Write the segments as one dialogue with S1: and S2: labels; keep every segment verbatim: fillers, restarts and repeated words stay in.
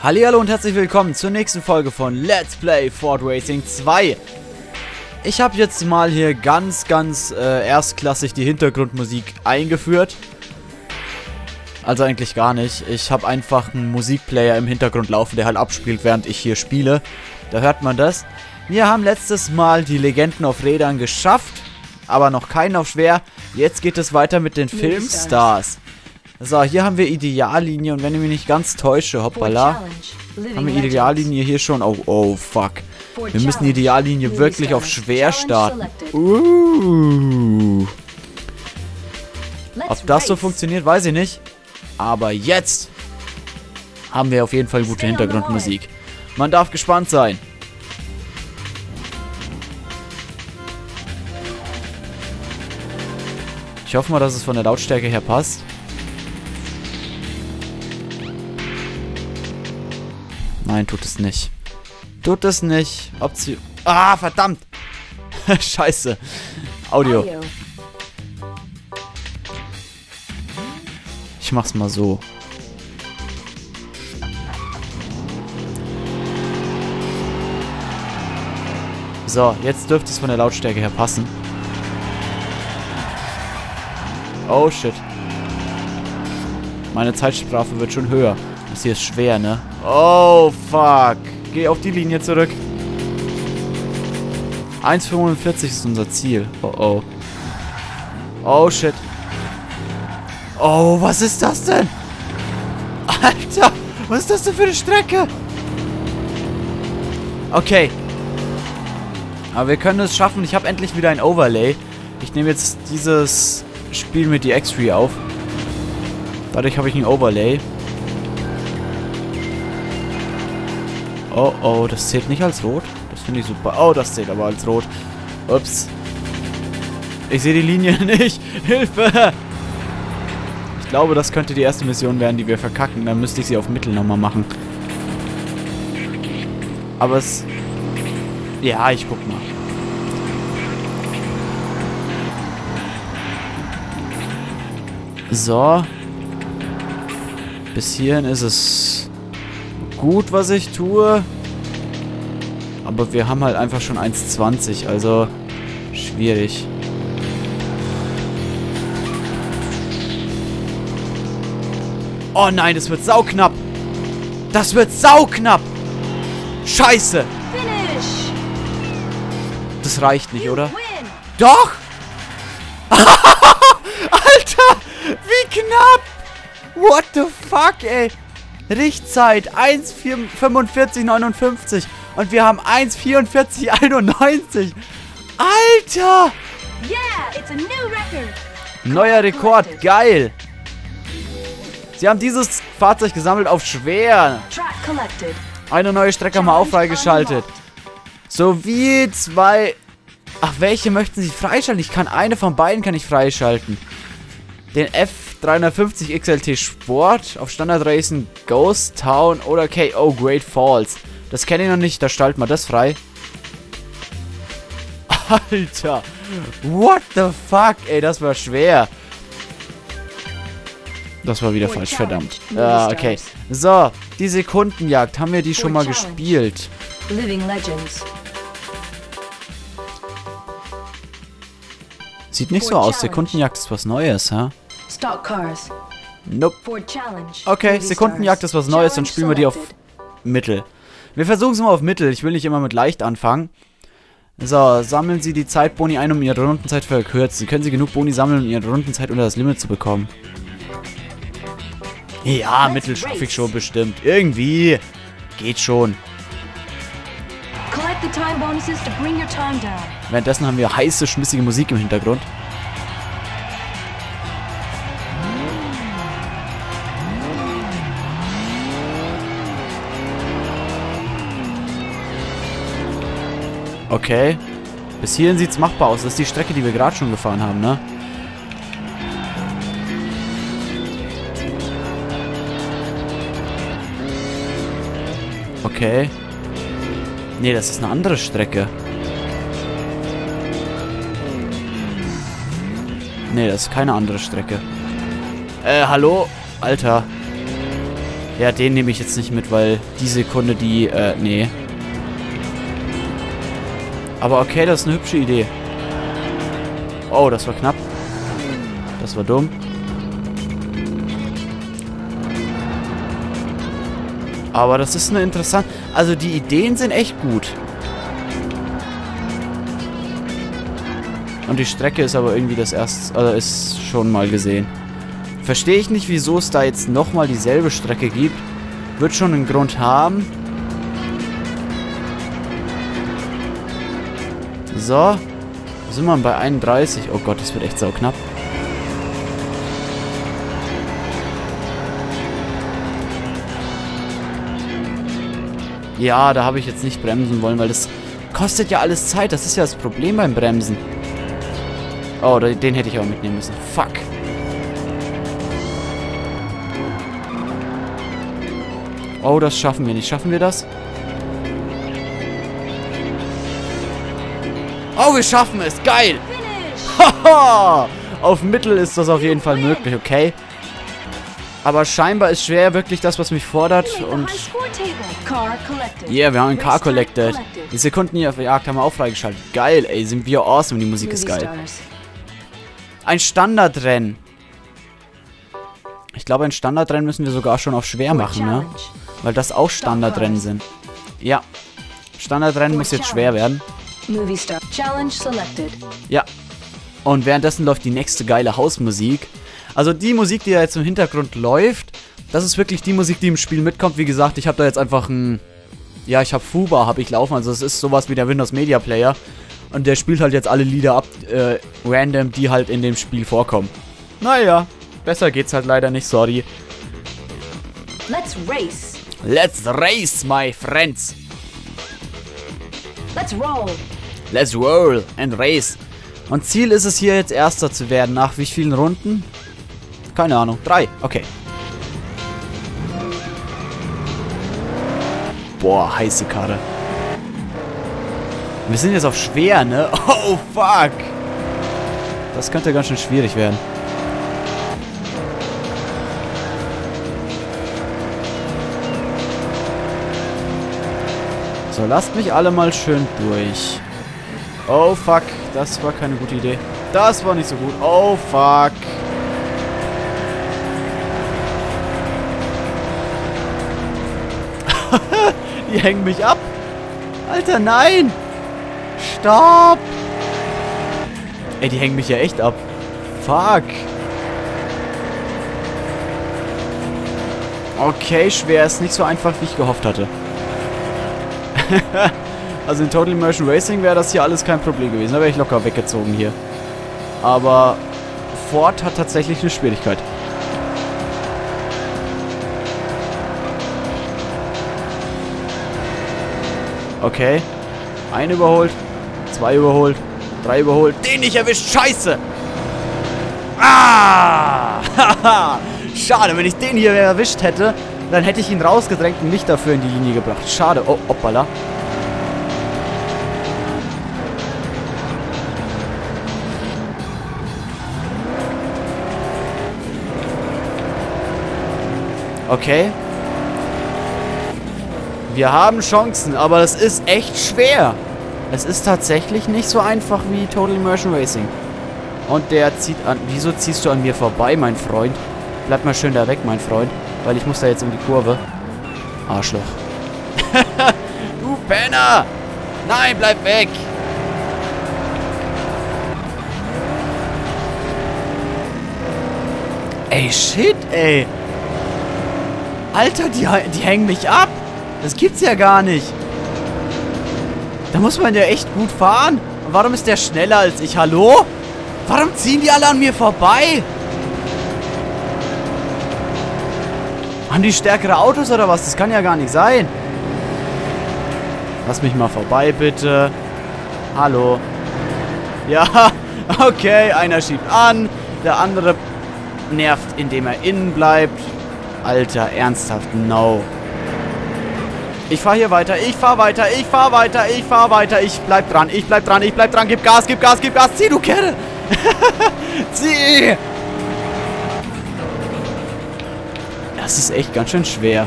S1: Hallihallo und herzlich willkommen zur nächsten Folge von Let's Play Ford Racing zwei. Ich habe jetzt mal hier ganz, ganz äh, erstklassig die Hintergrundmusik eingeführt. Also eigentlich gar nicht. Ich habe einfach einen Musikplayer im Hintergrund laufen, der halt abspielt, während ich hier spiele. Da hört man das. Wir haben letztes Mal die Legenden auf Rädern geschafft, aber noch keinen auf schwer. Jetzt geht es weiter mit den Filmstars. So, hier haben wir Ideallinie und wenn ich mich nicht ganz täusche, hoppala, haben wir Ideallinie hier schon. Oh, oh, fuck. Wir müssen die Ideallinie wirklich auf schwer starten. Uh. Ob das so funktioniert, weiß ich nicht. Aber jetzt haben wir auf jeden Fall gute Hintergrundmusik. Man darf gespannt sein. Ich hoffe mal, dass es von der Lautstärke her passt. Nein, tut es nicht. Tut es nicht. Option. Ah, verdammt. Scheiße. Audio. Ich mach's mal so. So, jetzt dürfte es von der Lautstärke her passen. Oh, shit. Meine Zeitstrafe wird schon höher. Das hier ist schwer, ne? Oh, fuck. Geh auf die Linie zurück. eins fünfundvierzig ist unser Ziel. Oh, oh. Oh, shit. Oh, was ist das denn? Alter, was ist das denn für eine Strecke? Okay. Aber wir können es schaffen. Ich habe endlich wieder ein Overlay. Ich nehme jetzt dieses Spiel mit die X drei auf. Dadurch habe ich ein Overlay. Oh, oh, das zählt nicht als rot. Das finde ich super. Oh, das zählt aber als rot. Ups. Ich sehe die Linie nicht. Hilfe! Ich glaube, das könnte die erste Mission werden, die wir verkacken. Dann müsste ich sie auf Mittel nochmal machen. Aber es... Ja, ich guck mal. So. Bis hierhin ist es... gut, was ich tue. Aber wir haben halt einfach schon eins zwanzig, also schwierig. Oh nein, das wird sauknapp. Das wird sauknapp. Scheiße. Das reicht nicht, oder? Doch. Alter, wie knapp. What the fuck, ey. Richtzeit eins fünfundvierzig neunundfünfzig und wir haben eins vierundvierzig einundneunzig. Alter! Neuer Rekord, geil! Sie haben dieses Fahrzeug gesammelt auf schwer. Eine neue Strecke haben wir auch freigeschaltet. Sowie zwei... Ach, welche möchten Sie freischalten? Ich kann eine von beiden kann ich freischalten. Den F dreihundertfünfzig X L T Sport auf Standard Racing, Ghost Town oder K O Great Falls. Das kenne ich noch nicht, da schalten wir das frei. Alter, what the fuck, ey, das war schwer. Das war wieder falsch, verdammt. Ah, okay. So, die Sekundenjagd, haben wir die schon mal gespielt? Sieht nicht so aus, Sekundenjagd ist was Neues, hä? Nope. Okay, Sekundenjagd ist was Neues, dann spielen wir die auf Mittel. Wir versuchen es mal auf Mittel, ich will nicht immer mit leicht anfangen. So, sammeln Sie die Zeitboni ein, um Ihre Rundenzeit zu verkürzen. Können Sie genug Boni sammeln, um Ihre Rundenzeit unter das Limit zu bekommen? Ja, Mittel schaffe ich schon bestimmt. Irgendwie. Geht schon. Währenddessen haben wir heiße, schmissige Musik im Hintergrund. Okay. Bis hierhin sieht es machbar aus. Das ist die Strecke, die wir gerade schon gefahren haben, ne? Okay. Nee, das ist eine andere Strecke. Nee, das ist keine andere Strecke. Äh, hallo? Alter. Ja, den nehme ich jetzt nicht mit, weil die Sekunde, die, äh, nee. Aber okay, das ist eine hübsche Idee. Oh, das war knapp. Das war dumm. Aber das ist eine interessante... Also die Ideen sind echt gut. Und die Strecke ist aber irgendwie das erste... Also ist schon mal gesehen. Verstehe ich nicht, wieso es da jetzt nochmal dieselbe Strecke gibt. Wird schon einen Grund haben. So. Sind wir bei einunddreißig. Oh Gott, das wird echt sauknapp. Ja, da habe ich jetzt nicht bremsen wollen, weil das kostet ja alles Zeit. Das ist ja das Problem beim Bremsen. Oh, den hätte ich auch mitnehmen müssen. Fuck. Oh, das schaffen wir nicht. Schaffen wir das? Oh, wir schaffen es. Geil. Haha. Auf Mittel ist das auf jeden Fall möglich, okay? Aber scheinbar ist schwer wirklich das, was mich fordert. Und yeah, wir haben einen Car collected. Die Sekunden hier auf der Jagd haben wir auch freigeschaltet. Geil, ey. Sind wir awesome. Die Musik ist geil. Ein Standardrennen. Ich glaube, ein Standardrennen müssen wir sogar schon auf schwer machen, ne? Weil das auch Standardrennen sind. Ja. Standardrennen muss jetzt schwer werden. Ja. Und währenddessen läuft die nächste geile Hausmusik. Also die Musik, die da jetzt im Hintergrund läuft, das ist wirklich die Musik, die im Spiel mitkommt. Wie gesagt, ich habe da jetzt einfach ein... Ja, ich habe Fuba, habe ich laufen. Also es ist sowas wie der Windows Media Player. Und der spielt halt jetzt alle Lieder ab, äh, random, die halt in dem Spiel vorkommen. Naja, besser geht's halt leider nicht, sorry.
S2: Let's race.
S1: Let's race, my friends.
S2: Let's roll.
S1: Let's roll and race. Und Ziel ist es hier jetzt Erster zu werden. Nach wie vielen Runden? Keine Ahnung. Drei. Okay. Boah, heiße Karre. Wir sind jetzt auf schwer, ne? Oh, fuck. Das könnte ganz schön schwierig werden. So, lasst mich alle mal schön durch. Oh, fuck. Das war keine gute Idee. Das war nicht so gut. Oh, fuck. Die hängen mich ab. Alter, nein. Stopp. Ey, die hängen mich ja echt ab. Fuck. Okay, schwer. Ist nicht so einfach, wie ich gehofft hatte. Also in Total Immersion Racing wäre das hier alles kein Problem gewesen. Da wäre ich locker weggezogen hier. Aber Ford hat tatsächlich eine Schwierigkeit. Okay. Ein überholt. Zwei überholt. Drei überholt. Den nicht erwischt. Scheiße. Ah! Haha. Schade, wenn ich den hier erwischt hätte, dann hätte ich ihn rausgedrängt und mich dafür in die Linie gebracht. Schade. Oh, hoppala. Okay. Wir haben Chancen, aber es ist echt schwer. Es ist tatsächlich nicht so einfach wie Total Immersion Racing. Und der zieht an... Wieso ziehst du an mir vorbei, mein Freund? Bleib mal schön da weg, mein Freund. Weil ich muss da jetzt um die Kurve. Arschloch. Du Penner! Nein, bleib weg! Ey, shit, ey. Alter, die, die hängen mich ab. Das gibt's ja gar nicht. Da muss man ja echt gut fahren. Und warum ist der schneller als ich? Hallo? Warum ziehen die alle an mir vorbei? Haben die stärkere Autos oder was? Das kann ja gar nicht sein. Lass mich mal vorbei, bitte. Hallo. Ja, okay. Einer schiebt an. Der andere nervt, indem er innen bleibt. Alter, ernsthaft, no. Ich fahr hier weiter, ich fahr weiter, ich fahr weiter, ich fahr weiter. Ich bleib dran, ich bleib dran, ich bleib dran. Gib Gas, gib Gas, gib Gas. Zieh, du Kerl. Zieh. Das ist echt ganz schön schwer.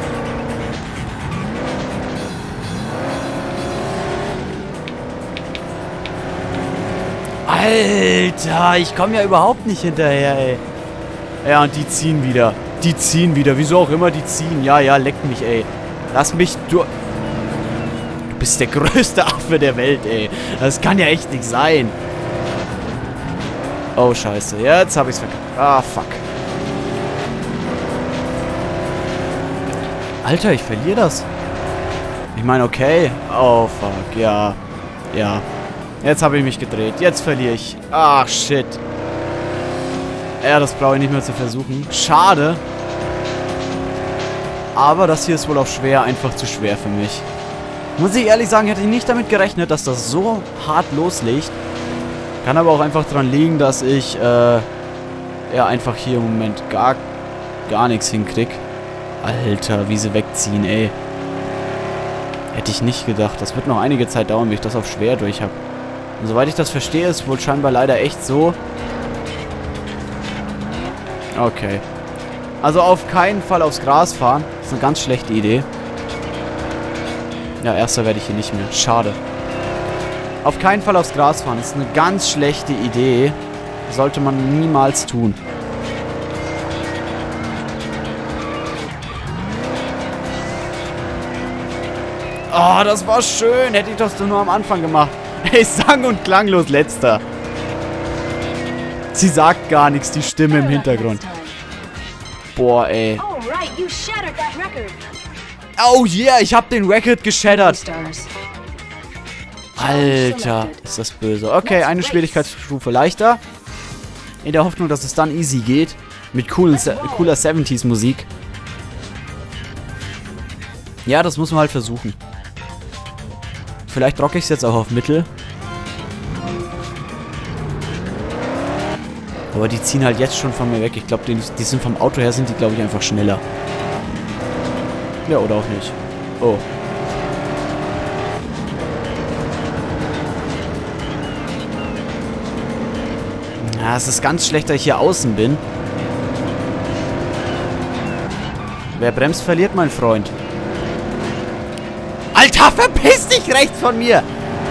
S1: Alter, ich komme ja überhaupt nicht hinterher, ey. Ja, und die ziehen wieder. Die ziehen wieder. Wieso auch immer die ziehen. Ja, ja, leck mich, ey. Lass mich durch. Du bist der größte Affe der Welt, ey. Das kann ja echt nicht sein. Oh, scheiße. Jetzt habe ich's verkackt. Ah, fuck. Alter, ich verliere das. Ich meine, okay. Oh, fuck. Ja. Ja. Jetzt habe ich mich gedreht. Jetzt verliere ich. Ach, shit. Ja, das brauche ich nicht mehr zu versuchen. Schade. Aber das hier ist wohl auch schwer. Einfach zu schwer für mich. Muss ich ehrlich sagen, hätte ich nicht damit gerechnet, dass das so hart loslegt. Kann aber auch einfach dran liegen, dass ich, äh, ja, einfach hier im Moment gar, gar nichts hinkrieg. Alter, wie sie wegziehen, ey. Hätte ich nicht gedacht. Das wird noch einige Zeit dauern, bis ich das auf schwer durch habe. Und soweit ich das verstehe, ist wohl scheinbar leider echt so. Okay. Also auf keinen Fall aufs Gras fahren. Das ist eine ganz schlechte Idee. Ja, erster werde ich hier nicht mehr. Schade. Auf keinen Fall aufs Gras fahren. Das ist eine ganz schlechte Idee. Sollte man niemals tun. Oh, das war schön. Hätte ich das nur am Anfang gemacht. Ey, sang- und klanglos letzter. Sie sagt gar nichts, die Stimme im Hintergrund. Boah, ey. Oh yeah, ich hab den Record geshattert. Alter, ist das böse. Okay, eine Schwierigkeitsstufe leichter. In der Hoffnung, dass es dann easy geht. Mit coolen, cooler siebziger Musik. Ja, das muss man halt versuchen. Vielleicht rocke ich es jetzt auch auf Mittel. Aber die ziehen halt jetzt schon von mir weg. Ich glaube, die, die sind vom Auto her, sind die, glaube ich, einfach schneller. Ja, oder auch nicht. Oh. Ja, es ist ganz schlecht, dass ich hier außen bin. Wer bremst, verliert, mein Freund. Alter, verpiss dich rechts von mir!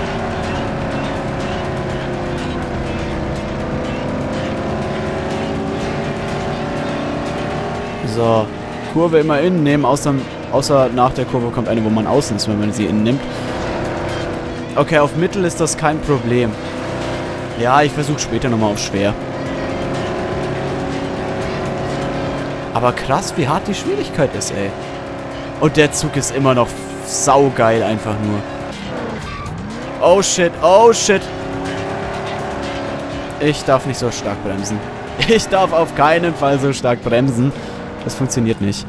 S1: So. Kurve immer innen nehmen, außer, außer nach der Kurve kommt eine, wo man außen ist, wenn man sie innen nimmt. Okay, auf Mittel ist das kein Problem. Ja, ich versuche später nochmal auf schwer. Aber krass, wie hart die Schwierigkeit ist, ey. Und der Zug ist immer noch saugeil einfach nur. Oh shit, oh shit. Ich darf nicht so stark bremsen. Ich darf auf keinen Fall so stark bremsen. Das funktioniert nicht.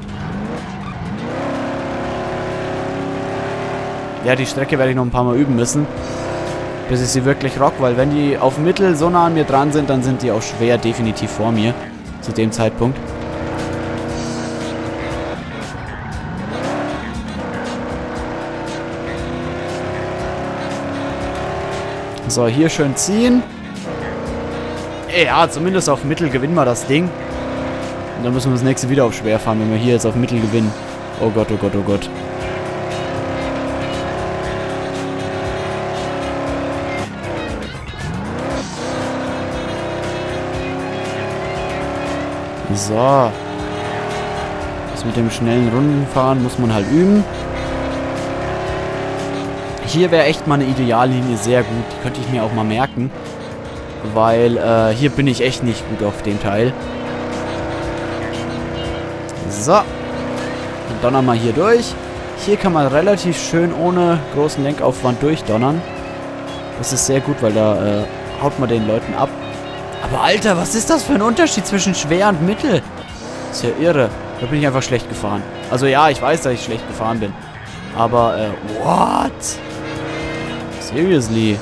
S1: Ja, die Strecke werde ich noch ein paar Mal üben müssen. Bis ich sie wirklich rock, weil wenn die auf Mittel so nah an mir dran sind, dann sind die auch schwer definitiv vor mir. Zu dem Zeitpunkt. So, hier schön ziehen. Ja, zumindest auf Mittel gewinnen wir das Ding. Und dann müssen wir das nächste wieder auf schwer fahren, wenn wir hier jetzt auf Mittel gewinnen. Oh Gott, oh Gott, oh Gott. So. Das mit dem schnellen Rundenfahren muss man halt üben. Hier wäre echt mal eine Ideallinie sehr gut. Die könnte ich mir auch mal merken. Weil äh, hier bin ich echt nicht gut auf dem Teil. So. Und donnern wir hier durch. Hier kann man relativ schön ohne großen Lenkaufwand durchdonnern. Das ist sehr gut, weil da äh, haut man den Leuten ab. Aber Alter, was ist das für ein Unterschied zwischen schwer und mittel? Ist ja irre. Da bin ich einfach schlecht gefahren. Also ja, ich weiß, dass ich schlecht gefahren bin. Aber, äh, what? Seriously?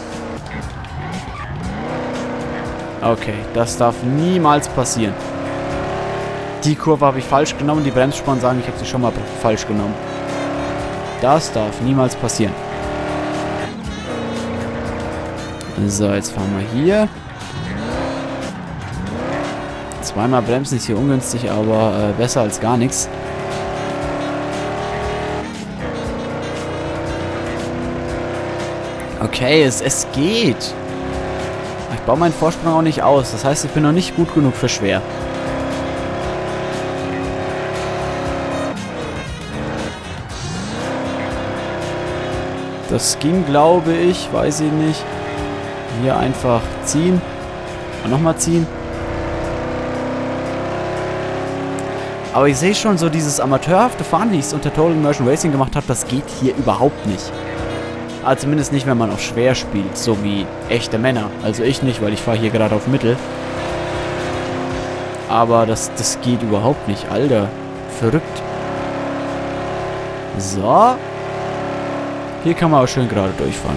S1: Okay, das darf niemals passieren. Die Kurve habe ich falsch genommen. Die Bremsspuren sagen, ich habe sie schon mal falsch genommen. Das darf niemals passieren. So, jetzt fahren wir hier. Zweimal bremsen ist hier ungünstig, aber äh, besser als gar nichts. Okay, es, es geht. Ich baue meinen Vorsprung auch nicht aus. Das heißt, ich bin noch nicht gut genug für schwer. Das ging, glaube ich. Weiß ich nicht. Hier einfach ziehen. Und nochmal ziehen. Aber ich sehe schon so dieses amateurhafte Fahren, wie ich es unter Total Immersion Racing gemacht habe, das geht hier überhaupt nicht. Also zumindest nicht, wenn man auf schwer spielt, so wie echte Männer. Also ich nicht, weil ich fahre hier gerade auf Mittel. Aber das, das geht überhaupt nicht, Alter. Verrückt. So. Hier kann man auch schön gerade durchfahren.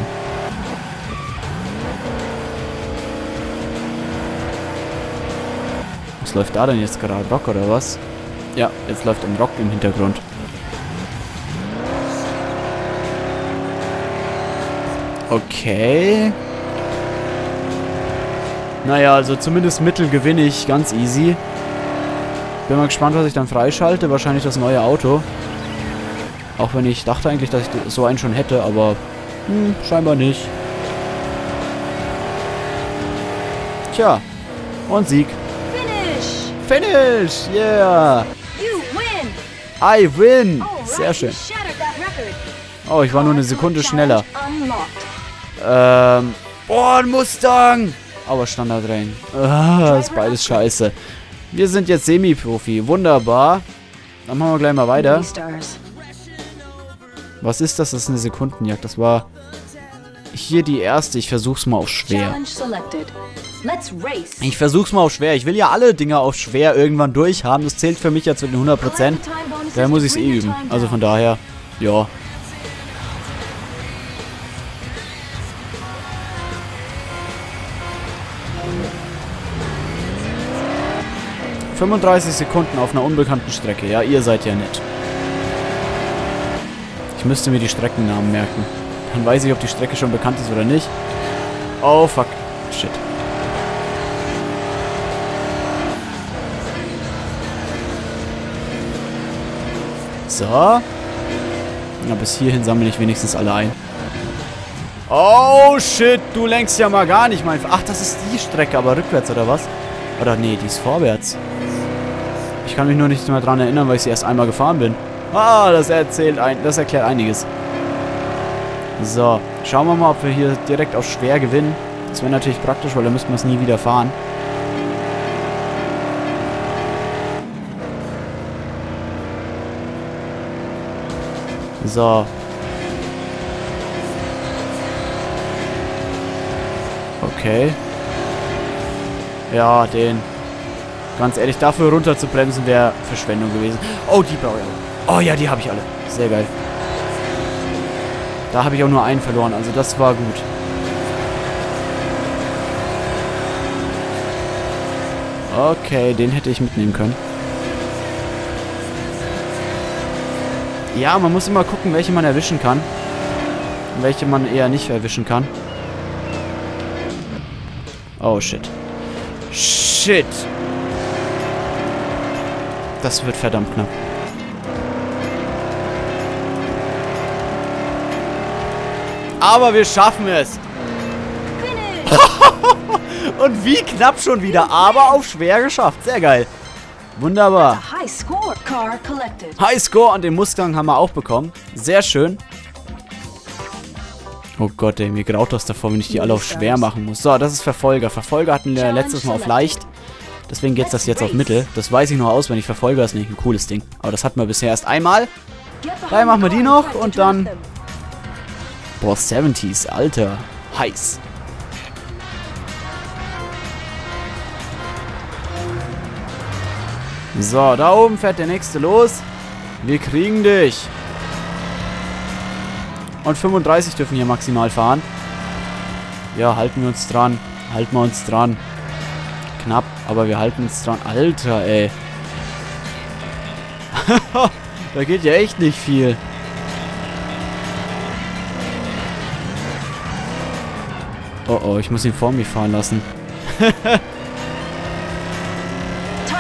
S1: Was läuft da denn jetzt gerade? Rock oder was? Ja, jetzt läuft ein Rock im Hintergrund. Okay. Naja, also zumindest Mittel gewinne ich ganz easy. Bin mal gespannt, was ich dann freischalte. Wahrscheinlich das neue Auto. Auch wenn ich dachte eigentlich, dass ich so einen schon hätte, aber hm, scheinbar nicht. Tja. Und Sieg.
S2: Finish!
S1: Finish! Yeah!
S2: You win!
S1: I win! Sehr
S2: Alright,
S1: schön.
S2: you shattered that record.
S1: Oh, ich war nur eine Sekunde schneller.
S2: Challenge unlocked.
S1: Ähm. Boah, ein Mustang! Aber Standardrennen. Ah, ist beides scheiße. Wir sind jetzt Semi-Profi. Wunderbar. Dann machen wir gleich mal weiter.
S2: Movie stars.
S1: Was ist das? Das ist eine Sekundenjagd. Das war hier die erste. Ich versuch's mal auf schwer.
S2: Challenge selected. Let's race.
S1: Ich versuch's mal auf schwer. Ich will ja alle Dinge auf schwer irgendwann durchhaben. Das zählt für mich ja zu den hundert Prozent. Daher muss ich's eh üben. Also von daher, ja. fünfunddreißig Sekunden auf einer unbekannten Strecke. Ja, ihr seid ja nett. Ich müsste mir die Streckennamen merken. Dann weiß ich, ob die Strecke schon bekannt ist oder nicht. Oh, fuck. Shit. So. Ja, bis hierhin sammle ich wenigstens alle ein. Oh, shit. Du lenkst ja mal gar nicht, mein... Ach, das ist die Strecke, aber rückwärts, oder was? Oder nee, die ist vorwärts. Ich kann mich nur nicht mehr dran erinnern, weil ich sie erst einmal gefahren bin. Ah, das erzählt ein, das erklärt einiges. So, schauen wir mal, ob wir hier direkt auf schwer gewinnen. Das wäre natürlich praktisch, weil dann müssten wir es nie wieder fahren. So. Okay. Ja, den. Ganz ehrlich, dafür runter zu bremsen wäre Verschwendung gewesen. Oh, die brauche ich alle. Oh ja, die habe ich alle. Sehr geil. Da habe ich auch nur einen verloren, also das war gut. Okay, den hätte ich mitnehmen können. Ja, man muss immer gucken, welche man erwischen kann. Und welche man eher nicht erwischen kann. Oh, shit. Shit. Das wird verdammt knapp. Aber wir schaffen es. Und wie knapp schon wieder, aber auf schwer geschafft. Sehr geil. Wunderbar.
S2: High score. Car collected.
S1: High Score und den Mustang haben wir auch bekommen. Sehr schön. Oh Gott, ey, mir graut das davor, wenn ich die alle auf schwer machen muss. So, das ist Verfolger. Verfolger hatten wir letztes Mal auf leicht. Deswegen geht das jetzt auf Mittel. Das weiß ich noch auswendig. Verfolger ist nicht ein cooles Ding. Aber das hatten wir bisher erst einmal. Daher machen wir die noch und dann... Boah, siebziger, Alter. Heiß. So, da oben fährt der nächste los. Wir kriegen dich. Und fünfunddreißig dürfen hier maximal fahren. Ja, halten wir uns dran. Halten wir uns dran. Knapp, aber wir halten uns dran. Alter, ey. Da geht ja echt nicht viel. Oh oh, ich muss ihn vor mir fahren lassen.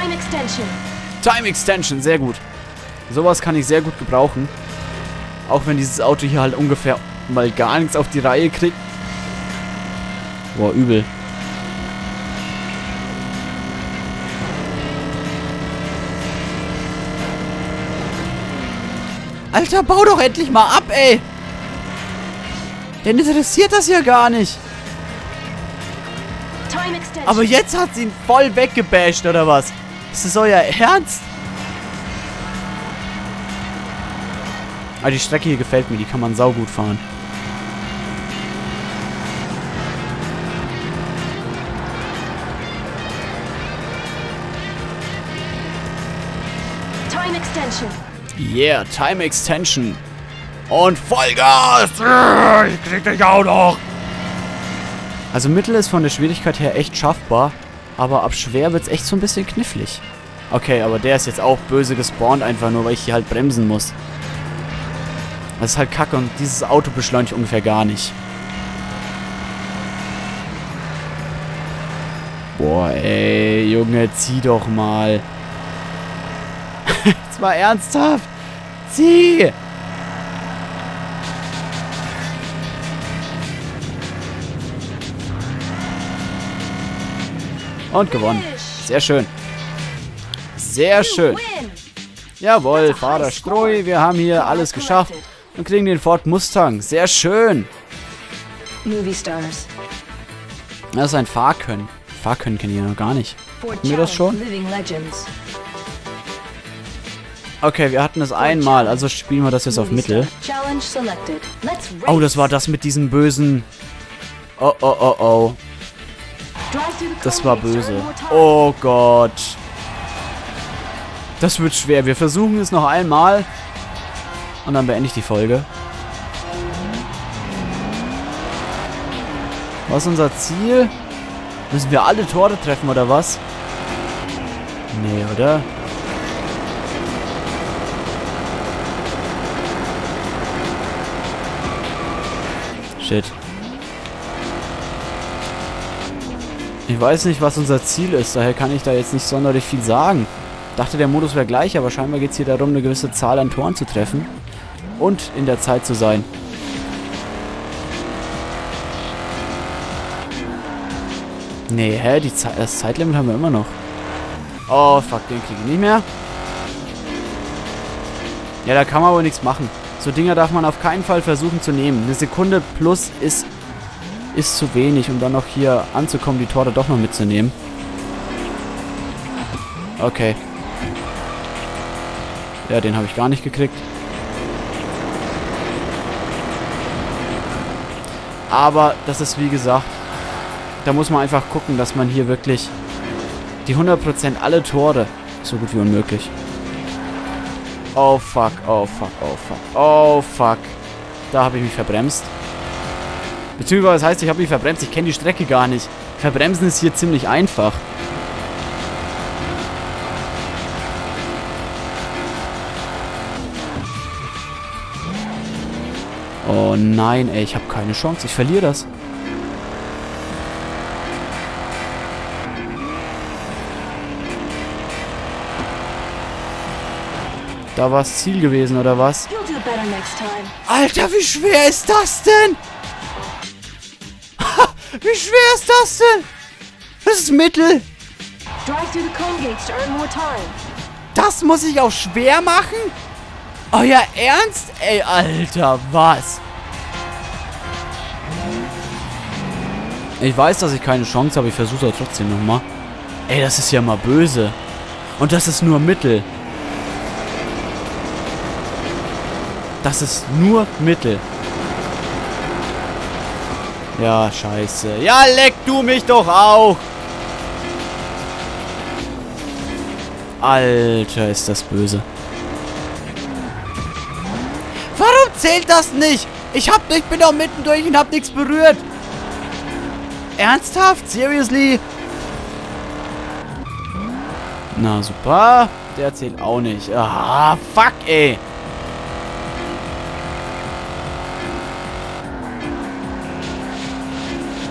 S2: extension.
S1: Time Extension, sehr gut. Sowas kann ich sehr gut gebrauchen. Auch wenn dieses Auto hier halt ungefähr mal gar nichts auf die Reihe kriegt. Boah, übel. Alter, bau doch endlich mal ab, ey! Den interessiert das ja gar nicht.
S2: Time extension.
S1: Aber jetzt hat sie ihn voll weggebasht, oder was? Ist das euer Ernst? Ah, die Strecke hier gefällt mir, die kann man saugut fahren.
S2: Time extension.
S1: Yeah, Time Extension. Und Vollgas! Ich krieg dich auch noch! Also Mittel ist von der Schwierigkeit her echt schaffbar, aber ab schwer wird's echt so ein bisschen knifflig. Okay, aber der ist jetzt auch böse gespawnt, einfach nur, weil ich hier halt bremsen muss. Das ist halt kacke und dieses Auto beschleunigt ungefähr gar nicht. Boah, ey, Junge, zieh doch mal. Jetzt mal ernsthaft. Zieh! Und gewonnen. Sehr schön. Sehr schön. Jawohl, Fahrer Streu, wir haben hier alles geschafft und kriegen den Ford Mustang. Sehr schön.
S2: Movie stars.
S1: Das ist ein Fahrkönnen. Fahrkönnen kenne ich ja noch gar nicht. Hatten wir das schon?
S2: Living legends.
S1: Okay, wir hatten es einmal, also spielen wir das jetzt auf Mittel.
S2: Challenge selected. Let's race.
S1: Oh, das war das mit diesem bösen... Oh, oh, oh, oh.
S2: Drive through the
S1: Das war
S2: cone gates to
S1: böse.
S2: earn more time.
S1: Oh Gott. Das wird schwer. Wir versuchen es noch einmal. Und dann beende ich die Folge. Was ist unser Ziel? Müssen wir alle Tore treffen, oder was? Nee, oder? Shit. Ich weiß nicht, was unser Ziel ist, daher kann ich da jetzt nicht sonderlich viel sagen. Dachte, der Modus wäre gleich, aber scheinbar geht es hier darum, eine gewisse Zahl an Toren zu treffen. Und in der Zeit zu sein. Nee, hä? Die Ze das Zeitlimit haben wir immer noch. Oh, fuck, den kriege ich nicht mehr. Ja, da kann man aber nichts machen. So Dinger darf man auf keinen Fall versuchen zu nehmen. Eine Sekunde plus ist, ist zu wenig, um dann noch hier anzukommen, die Tore doch noch mitzunehmen. Okay. Ja, den habe ich gar nicht gekriegt. Aber das ist wie gesagt, da muss man einfach gucken, dass man hier wirklich die hundert Prozent alle Tore, so gut wie unmöglich. Oh fuck, oh fuck, oh fuck, oh fuck. Da habe ich mich verbremst. Beziehungsweise das heißt, ich habe mich verbremst, ich kenne die Strecke gar nicht. Verbremsen ist hier ziemlich einfach. Oh nein, ey, ich habe keine Chance. Ich verliere das. Da war es Ziel gewesen, oder was?
S2: You'll do better next time.
S1: Alter, wie schwer ist das denn? Wie schwer ist das denn? Das ist Mittel.
S2: Drive through the cone gates to earn more time.
S1: Das muss ich auch schwer machen? Euer Ernst? Ey, Alter, was? Ich weiß, dass ich keine Chance habe. Ich versuche es trotzdem nochmal. Ey, das ist ja mal böse. Und das ist nur Mittel. Das ist nur Mittel. Ja, scheiße. Ja, leck du mich doch auch. Alter, ist das böse. Warum zählt das nicht? Ich hab, ich bin doch mittendurch und hab nichts berührt. Ernsthaft? Seriously? Na, super. Der zählt auch nicht. Ah, fuck, ey.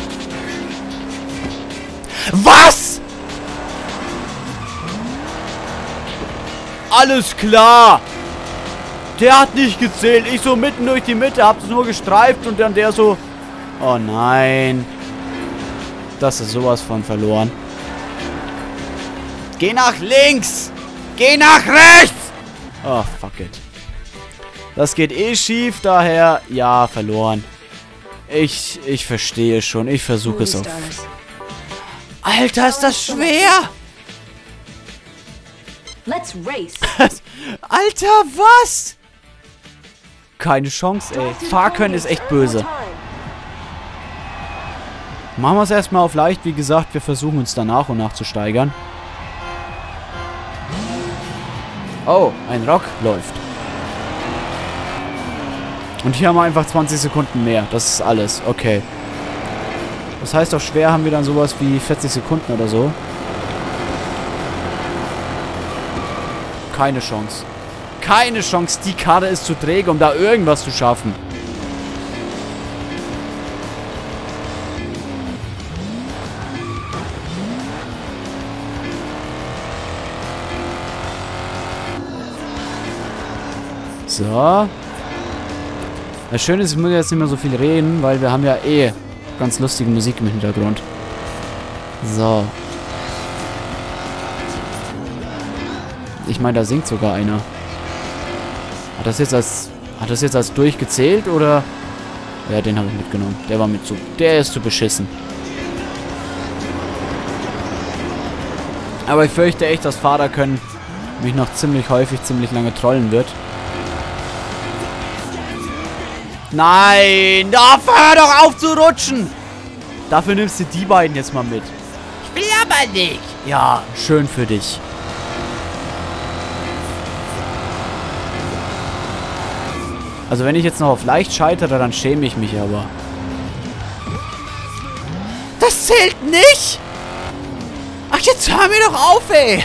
S1: Was? Alles klar. Der hat nicht gezählt. Ich so mitten durch die Mitte, hab's nur gestreift und dann der so... Oh nein. Das ist sowas von verloren. Geh nach links. Geh nach rechts. Oh, fuck it. Das geht eh schief, daher... Ja, verloren. Ich, ich verstehe schon. Ich versuche es auf... Alter, ist das schwer!
S2: Let's race.
S1: Alter, was? Keine Chance, ey. Fahrkönnen ist echt böse. Machen wir es erstmal auf leicht. Wie gesagt, wir versuchen uns da nach und nach zu steigern. Oh, ein Rock läuft. Und hier haben wir einfach zwanzig Sekunden mehr. Das ist alles. Okay. Das heißt, auf schwer haben wir dann sowas wie vierzig Sekunden oder so. Keine Chance. Keine Chance. Die Karte ist zu träge, um da irgendwas zu schaffen. So. Das Schöne ist, ich muss jetzt nicht mehr so viel reden, weil wir haben ja eh ganz lustige Musik im Hintergrund. So. Ich meine, da singt sogar einer. Hat das jetzt als... Hat das jetzt als durchgezählt, oder... Ja, den habe ich mitgenommen. Der war mit zu... Der ist zu beschissen. Aber ich fürchte echt, dass Fahrerkönnen mich noch ziemlich häufig, ziemlich lange trollen wird. Nein! Da hör doch auf zu rutschen! Dafür nimmst du die beiden jetzt mal mit. Ich will aber nicht. Ja, schön für dich. Also wenn ich jetzt noch auf leicht scheitere, dann schäme ich mich aber. Das zählt nicht! Ach, jetzt hör mir doch auf, ey!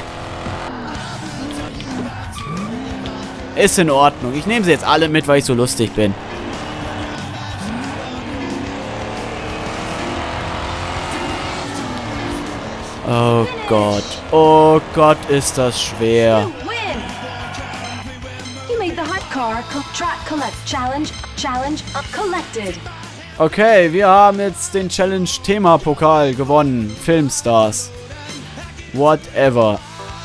S1: Ist in Ordnung. Ich nehme sie jetzt alle mit, weil ich so lustig bin. Oh Gott. Oh Gott, ist das schwer.
S2: You win. You made the hot car co track collect challenge challenge collected.
S1: Okay, wir haben jetzt den Challenge-Thema-Pokal gewonnen. Filmstars. Whatever.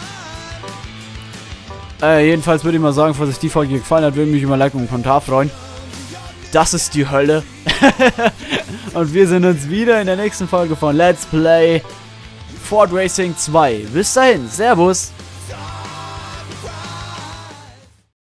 S1: Äh, jedenfalls würde ich mal sagen, falls euch die Folge gefallen hat, würde mich über ein Like und einen Kommentar freuen. Das ist die Hölle. Und wir sehen uns wieder in der nächsten Folge von Let's Play Ford Racing zwei. Bis dahin, Servus.